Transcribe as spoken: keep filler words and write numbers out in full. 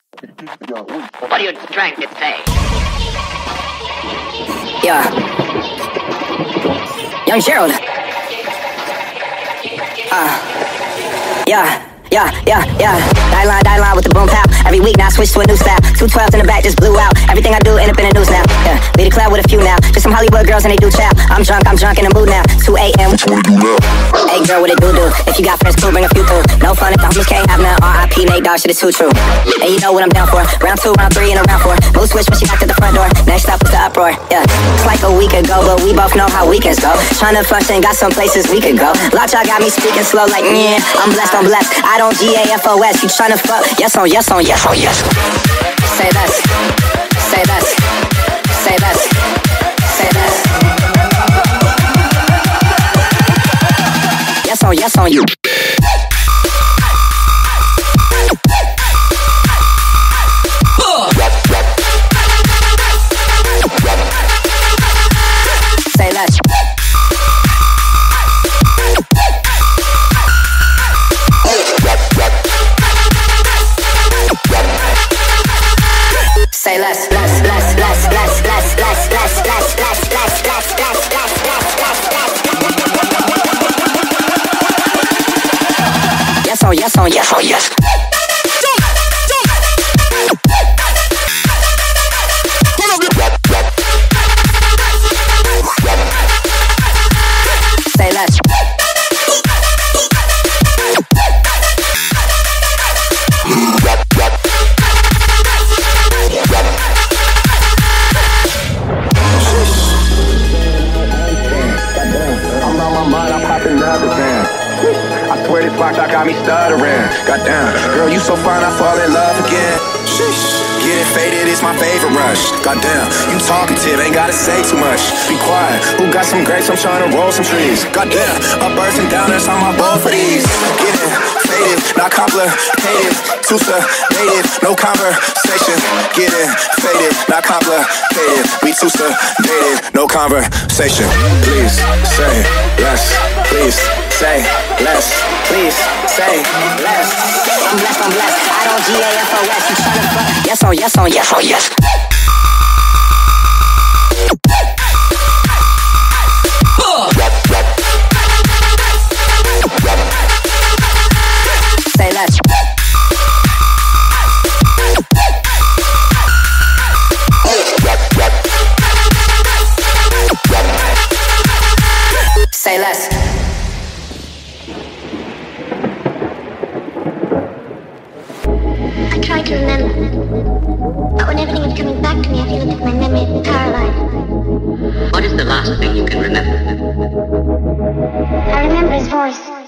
What are you trying to say? Yeah. Young Gerald. Uh. Yeah. Yeah, yeah, yeah. Die line, die line with the boom pow. Every week now I switch to a new style. Two twelves in the back just blew out. Everything I do end up in the news now. Yeah, lead a cloud with a few now. Just some Hollywood girls and they do chow. I'm drunk, I'm drunk in the mood now. two a m What you wanna do now? Hey girl, what it do do? If you got friends, cool, bring a few through. No fun if the homies can't have none. R I P Nate Dogg, shit is too true. And you know what I'm down for. Round two, round three, and a round four. Mood switch when she knocked at the front door. Next up was the uproar. Yeah, it's like a week ago, but we both know how weekends go. Tryna function, got some places we could go. Lot y'all got me speaking slow like yeah. I'm blessed, I'm blessed. I don't G A F O. You tryna fuck? Yes on, yes on, yes on, yes. Say less, say less, say less, say less. Yes on, yes on you. Say less. Say less, less, less, less, less, less, less, less, less, less, less, less, less, less, less, less. Yes on, yes on, yes on, yes. Say less. I swear this box got me stuttering. Goddamn, girl, you so fine, I fall in love again. Getting faded is my favorite rush. Goddamn, you talkative, ain't gotta say too much. Be quiet, who got some grapes? I'm trying to roll some trees. Goddamn, up birds and downers on my bowl for these. Getting faded, not complicated. Too sedated, no conversation. Getting faded, not complicated. We too sedated, no conversation. Please say less. Please say less. Please say less. I'm blessed, I'm blessed. I don't G A F O S. You tryna fuck? Yes on, yes on, yes on, yes. Say less. Say less. I try to remember, but when everything is coming back to me, I feel as if my memory is paralyzed. What is the last thing you can remember? I remember his voice.